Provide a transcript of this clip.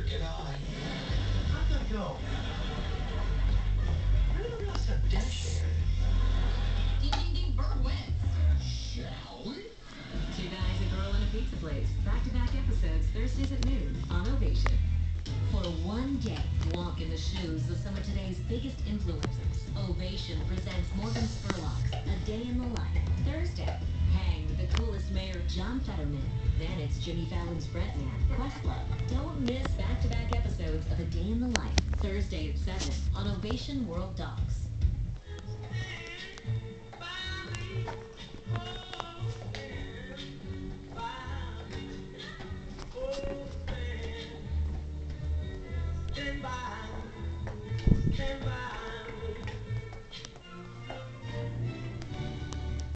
can I? I'm gonna go. I didn't realize how dashing. Ding, ding, ding, Bird wins. Shall we? Two Guys, a Girl, and a Pizza Place. Back-to-back episodes, Thursdays at noon on Ovation. For one day, walk in the shoes of some of today's biggest influencers. Ovation presents Morgan Spurlock's A Day in the Life. Thursday, hang with the coolest mayor, John Fetterman. Then it's Jimmy Fallon's Brett Man, Questlove. Don't miss back-to-back episodes of A Day in the Life. Thursday at 7 on Ovation World Docs.